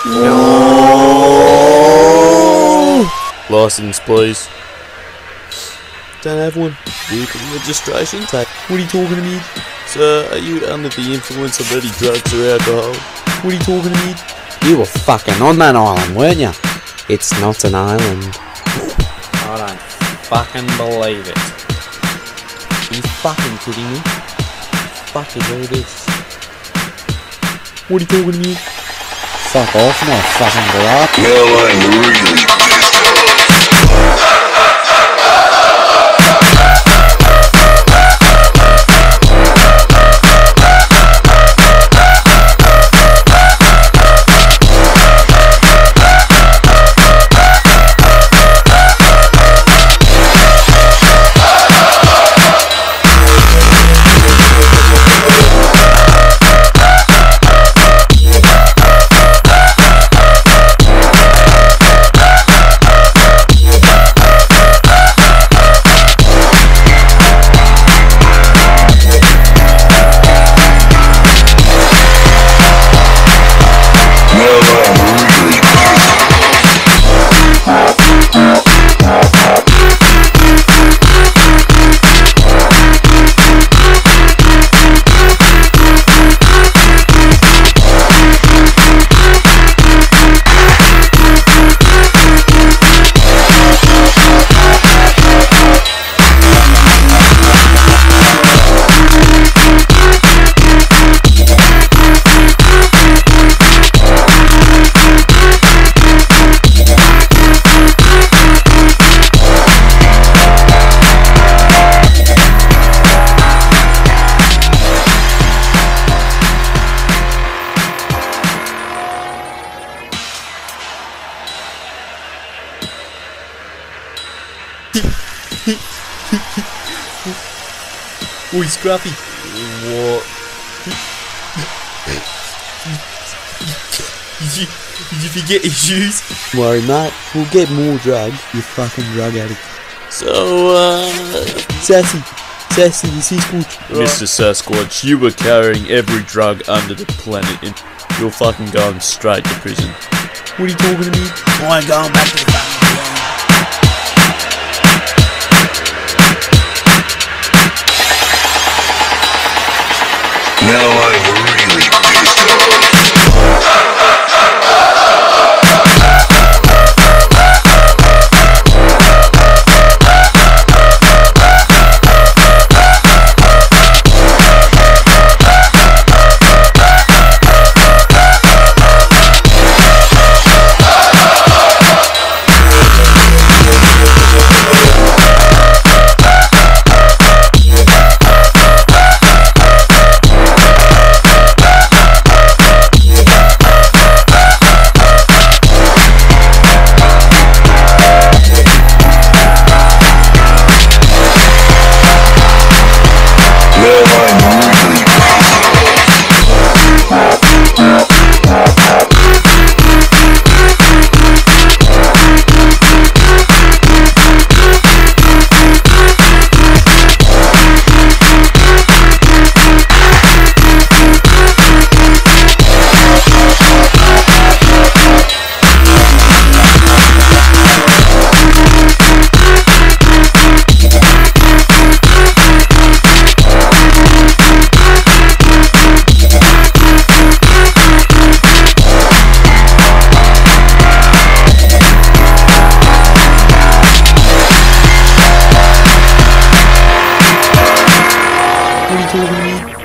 No. License, please. Don't have one. Vehicle registration. What are you talking to me? Sir, are you under the influence of any drugs or alcohol? What are you talking to me? You were fucking on that island, weren't you? It's not an island. I don't fucking believe it. Are you fucking kidding me? Fuck is all this? What are you talking to me? Fuck off, my fucking garage. Now I'm really pissed off. Oi, Scruffy. What? Did you forget your shoes? Don't worry, mate. We'll get more drugs. You fucking drug addict. So, Sassy, this is good. Mr. Sasquatch, you were carrying every drug under the planet and you're fucking going straight to prison. What are you talking to me? I ain't going back to the fucking Now I'm really pissed off. What are you talking to me?